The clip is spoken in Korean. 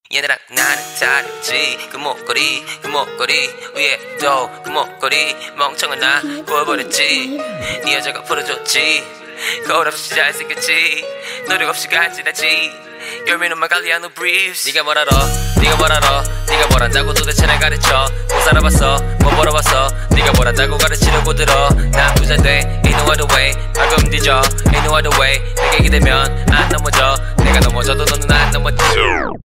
얘들아 나는 잘했지. 그 목걸이 위에도 그 목걸이 멍청한 나 보여버렸지. 네 여자가 풀어줬지. 거울 없이 잘생겼지. 노력 없이 간지나지. 열매는 말 관리한 no briefs. 네가 뭘 알아 네가 뭘 알아 네가 뭘 안다고 도대체 날 가르쳐. 못 살아봤어 못 벌어봤어. 네가 뭘 안다고 가르치려고 들어. 난 부자돼 ain't no other way. 방금 뒤져 ain't no other way. 내게 기대면 안 넘어져. 내가 넘어져도 너는 안 넘어져.